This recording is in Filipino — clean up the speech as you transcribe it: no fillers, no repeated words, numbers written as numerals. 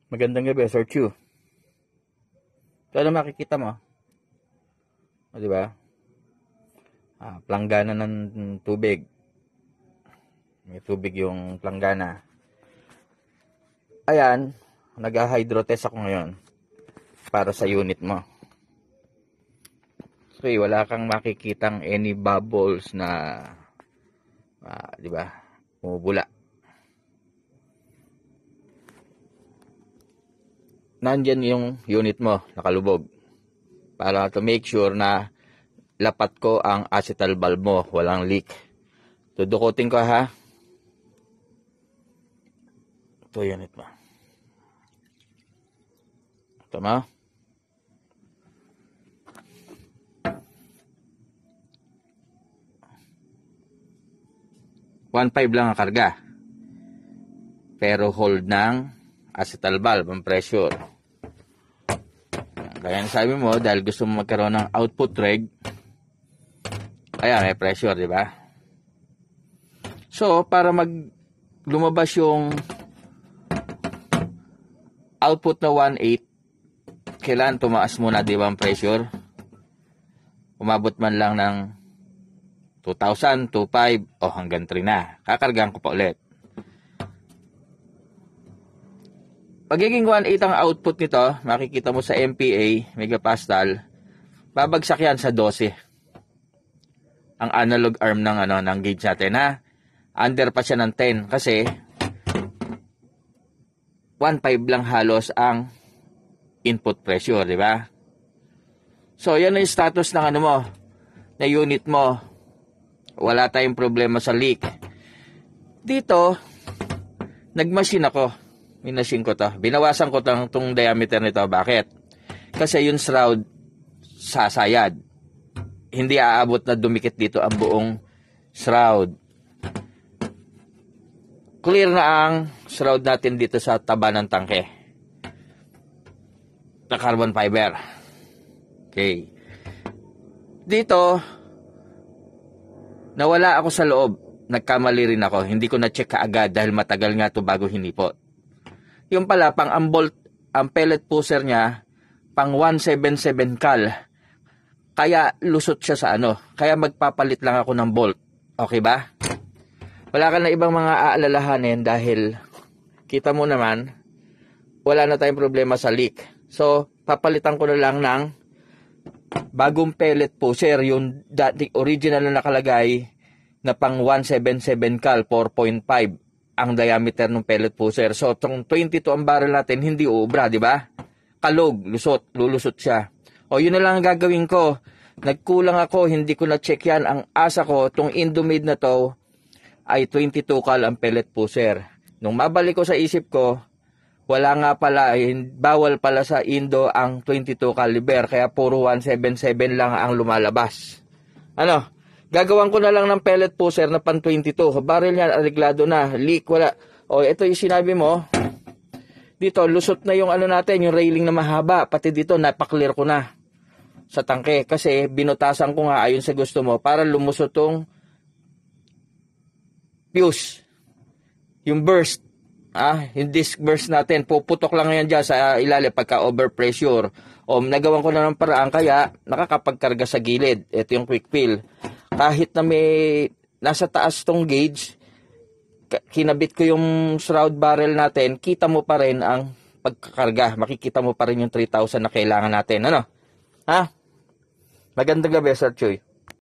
Magandang gabi, Sir Chu. Ito ano makikita mo? O, di ba? Planggana ng tubig. May tubig yung planggana. Ayan, nag-hydro-test ako ngayon para sa unit mo. So, wala kang makikitang any bubbles na, di ba, bumubula. Nandyan yung unit mo, nakalubog. Para to make sure na lapat ko ang acetal valve mo, walang leak. Tudukutin ko ha. Ito unit mo. Ito mo. $1.5 lang ang karga. Pero hold ng acetal valve ang pressure. Kaya sabi mo, dahil gusto mo magkaroon ng output reg, ayan, may pressure, di ba? So, para lumabas yung output na 1.8, kailangan tumaas muna, di ba, ang pressure? Umabot man lang ng 2,000, 2,500, o hanggang 3 na. Kakargaan ko pa ulit. Pagiging 1.8 ang output nito, makikita mo sa MPa, megapascal, babagsak yan sa 12. Ang analog arm ng gauge natin, ha? Under pa siya ng 10 kasi 1.5 lang halos ang input pressure, di ba? So, yan yung status ng mo, na unit mo. Wala tayong problema sa leak. Dito, nagmachine ako. Minachine ko to. Binawasan ko itong diameter nito. Bakit? Kasi yung shroud sasayad. Hindi aabot na dumikit dito ang buong shroud. Clear na ang shroud natin dito sa taba ng tangke. Na carbon fiber. Okay. Dito, nawala ako sa loob. Nagkamali rin ako. Hindi ko na-check kaagad dahil matagal nga ito bago hinipot. Yung pala, ang pellet pusher niya, pang 177 cal. Kaya lusot siya sa Kaya magpapalit lang ako ng bolt. Okay ba? Wala ka na ibang mga aalalahanin dahil kita mo naman, wala na tayong problema sa leak. So, papalitan ko na lang ng bagong pellet pusher, yung original na nakalagay na pang 177 cal, 4.5 ang diameter ng pellet pusher. So, itong 22 ang barrel natin, hindi uubra, di ba? Kalog, lulusot siya. O, yun na lang ang gagawin ko. Nagkulang ako, hindi ko na-check yan. Ang asa ko, itong Indomade na to, ay 22 cal ang pellet pusher. Nung mabalik ko sa isip ko, wala nga pala, bawal pala sa Indo ang 22 caliber, kaya puro 177 lang ang lumalabas. Gagawan ko na lang ng pellet pusher na pan 22. Barrel yan, areglado na. Leak, wala. O, ito yung sinabi mo. Dito, lusot na yung natin, yung railing na mahaba. Pati dito, napaklear ko na sa tangke. Kasi, binutasan ko nga ayon sa gusto mo para lumusot tong fuse. Yung burst. Yung disc burst natin. Puputok lang yan dyan sa ilalim pagka overpressure. O, nagawan ko na ng paraan kaya nakakapagkarga sa gilid. Ito yung quick fill. Kahit na may nasa taas tong gauge, kinabit ko yung shroud barrel natin, kita mo pa rin ang pagkakarga. Makikita mo pa rin yung 3,000 na kailangan natin. Ha? Magandang gabi, Sir Chuy.